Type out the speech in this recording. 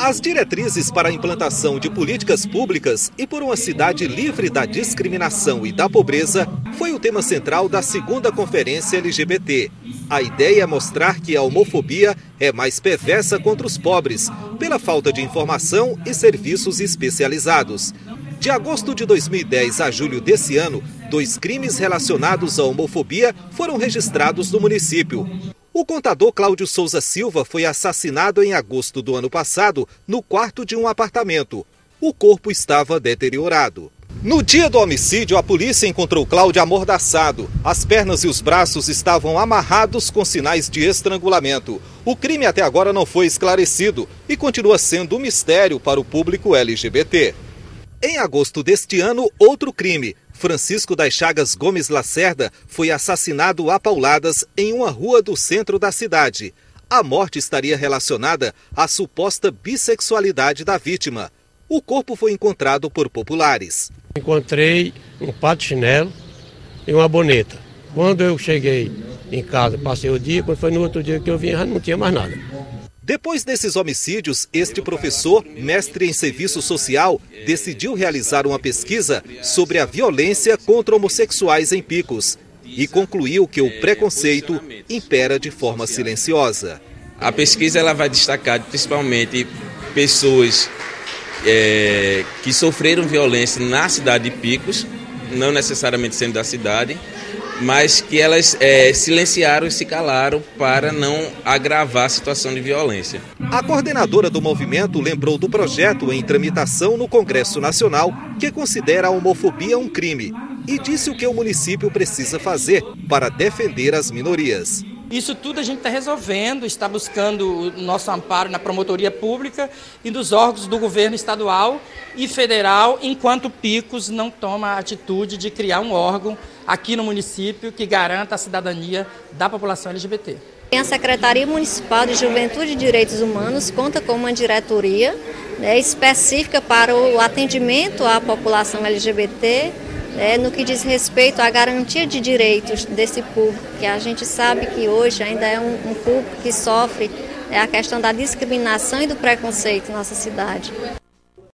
As diretrizes para a implantação de políticas públicas e por uma cidade livre da discriminação e da pobreza foi o tema central da segunda conferência LGBT. A ideia é mostrar que a homofobia é mais perversa contra os pobres, pela falta de informação e serviços especializados. De agosto de 2010 a julho desse ano, 2 crimes relacionados à homofobia foram registrados no município. O contador Cláudio Souza Silva foi assassinado em agosto do ano passado no quarto de um apartamento. O corpo estava deteriorado. No dia do homicídio, a polícia encontrou Cláudio amordaçado. As pernas e os braços estavam amarrados com sinais de estrangulamento. O crime até agora não foi esclarecido e continua sendo um mistério para o público LGBT. Em agosto deste ano, outro crime. Francisco das Chagas Gomes Lacerda foi assassinado a pauladas em uma rua do centro da cidade. A morte estaria relacionada à suposta bissexualidade da vítima. O corpo foi encontrado por populares. Encontrei um par de chinelo e uma boneta. Quando eu cheguei em casa, passei o dia, quando foi no outro dia que eu vim, já não tinha mais nada. Depois desses homicídios, este professor, mestre em serviço social, decidiu realizar uma pesquisa sobre a violência contra homossexuais em Picos e concluiu que o preconceito impera de forma silenciosa. A pesquisa ela vai destacar principalmente pessoas que sofreram violência na cidade de Picos, não necessariamente sendo da cidade, mas que elas silenciaram e se calaram para não agravar a situação de violência. A coordenadora do movimento lembrou do projeto em tramitação no Congresso Nacional, que considera a homofobia um crime, e disse o que o município precisa fazer para defender as minorias. Isso tudo a gente está resolvendo, está buscando o nosso amparo na promotoria pública e dos órgãos do governo estadual e federal, enquanto Picos não toma a atitude de criar um órgão aqui no município que garanta a cidadania da população LGBT. A Secretaria Municipal de Juventude e Direitos Humanos conta com uma diretoria específica para o atendimento à população LGBT, no que diz respeito à garantia de direitos desse público, que a gente sabe que hoje ainda é um público que sofre a questão da discriminação e do preconceito em nossa cidade.